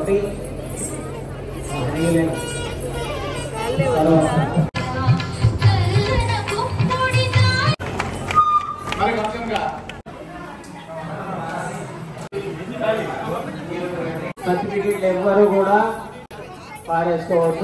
ఒకటి సర్టిఫికెట్లు ఎవ్వరు కూడా పారేసుకోవద్దు.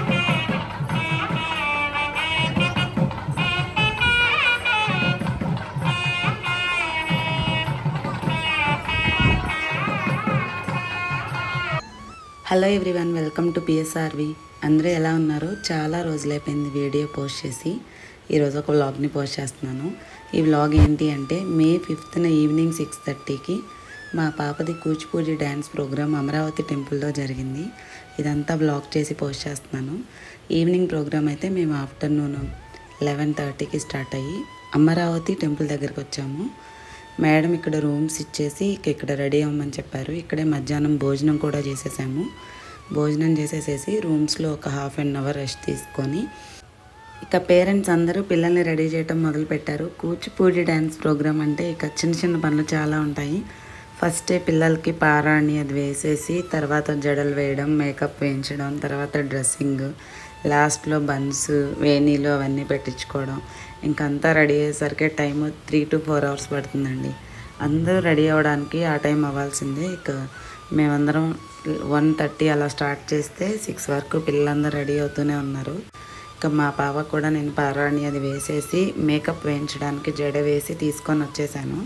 Hello everyone, welcome to PSRV. అందరూ ఎలా ఉన్నారు? చాలా రోజులైపోయింది వీడియో పోస్ట్ చేసి. ఈరోజు ఒక వ్లాగ్ని పోస్ట్ చేస్తున్నాను. ఈ వ్లాగ్ ఏంటి అంటే, మే 5th ఈవినింగ్ 6:30కి మా పాపది కూచిపూడి డ్యాన్స్ ప్రోగ్రామ్ అమరావతి టెంపుల్లో జరిగింది. ఇదంతా వ్లాగ్ చేసి పోస్ట్ చేస్తున్నాను. ఈవినింగ్ ప్రోగ్రామ్ అయితే మేము ఆఫ్టర్నూన్ 11:30కి స్టార్ట్ అయ్యి అమరావతి టెంపుల్ దగ్గరికి వచ్చాము. మేడం ఇక్కడ రూమ్స్ ఇచ్చేసి ఇక్కడ రెడీ అవ్వమని చెప్పారు. ఇక్కడే మధ్యాహ్నం భోజనం కూడా చేసేసాము. భోజనం చేసేసేసి రూమ్స్లో ఒక హాఫ్ అన్ అవర్ రెస్ట్ తీసుకొని ఇక పేరెంట్స్ అందరూ పిల్లల్ని రెడీ చేయడం మొదలుపెట్టారు. కూచిపూడి డ్యాన్స్ ప్రోగ్రామ్ అంటే ఇక చిన్న చిన్న పనులు చాలా ఉంటాయి. ఫస్టే పిల్లలకి పారాణి అది వేసేసి, తర్వాత జడలు వేయడం, మేకప్ వేయించడం, తర్వాత డ్రెస్సింగ్, లాస్ట్లో బన్స్, వేణీలు అవన్నీ పెట్టించుకోవడం. ఇంకంతా రెడీ అయ్యేసరికి టైం 3 to 4 hours పడుతుందండి. అందరూ రెడీ అవ్వడానికి ఆ టైం అవ్వాల్సిందే. ఇక మేమందరం 1:30 అలా స్టార్ట్ చేస్తే 6 వరకు పిల్లలందరూ రెడీ అవుతూనే ఉన్నారు. ఇక మా పాప కూడా నేను పారాణి అది వేసేసి మేకప్ వేయించడానికి జడ వేసి తీసుకొని వచ్చేసాను.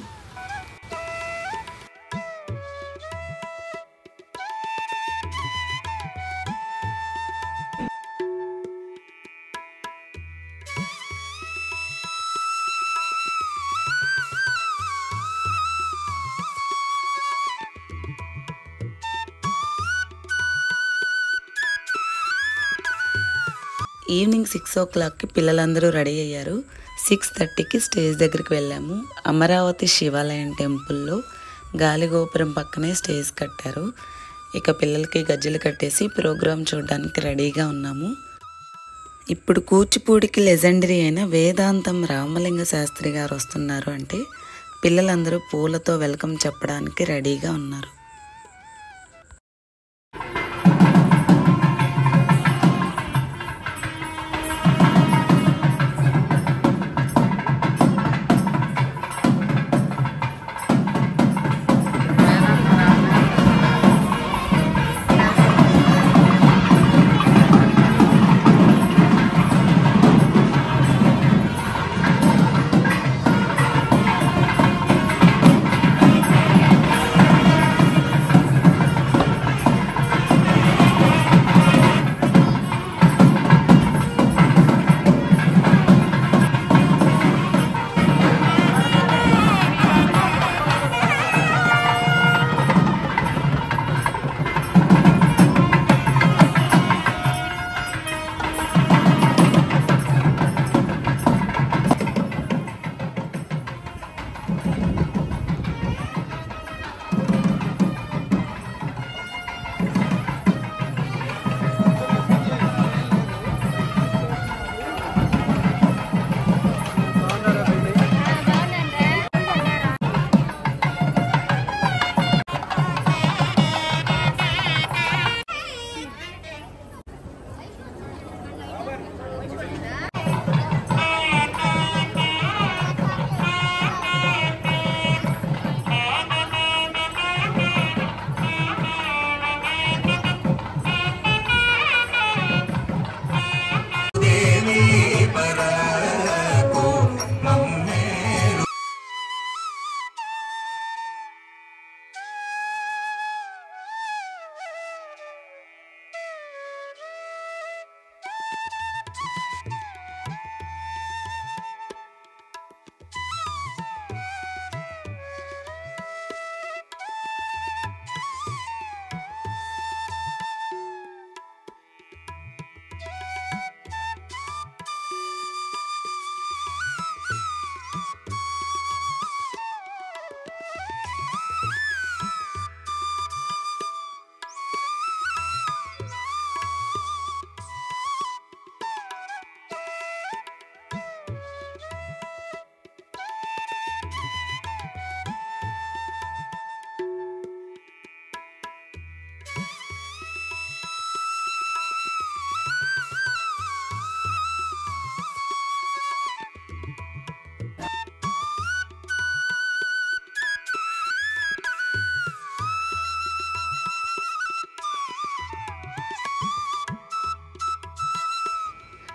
ఈవినింగ్ 6 o'clockకి పిల్లలందరూ రెడీ అయ్యారు. 6:30కి స్టేజ్ దగ్గరికి వెళ్ళాము. అమరావతి శివాలయం టెంపుల్లో గాలిగోపురం పక్కనే స్టేజ్ కట్టారు. ఇక పిల్లలకి గజ్జలు కట్టేసి ప్రోగ్రాం చూడడానికి రెడీగా ఉన్నాము. ఇప్పుడు కూచిపూడికి లెజెండరీ అయిన వేదాంతం రామలింగ శాస్త్రి గారు వస్తున్నారు అంటే పిల్లలందరూ పూలతో వెల్కమ్ చెప్పడానికి రెడీగా ఉన్నారు.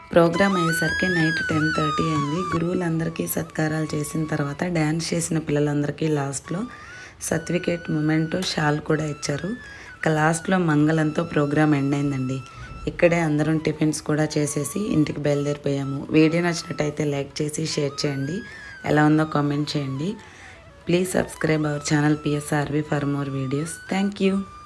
ప్రోగ్రామ్ అయ్యేసరికి నైట్ 10:30 అయింది. గురువులందరికీ సత్కారాలు చేసిన తర్వాత డ్యాన్స్ చేసిన పిల్లలందరికీ లాస్ట్లో సర్టిఫికేట్ మొమెంటో షాల్ కూడా ఇచ్చారు. ఇక లాస్ట్లో మంగళంతో ప్రోగ్రామ్ ఎండ్ అయిందండి. ఇక్కడే అందరం టిఫిన్స్ కూడా చేసేసి ఇంటికి బయలుదేరిపోయాము. వీడియో నచ్చినట్టయితే లైక్ చేసి షేర్ చేయండి. ఎలా ఉందో కామెంట్ చేయండి. Please subscribe our channel PSRV for more videos. Thank you.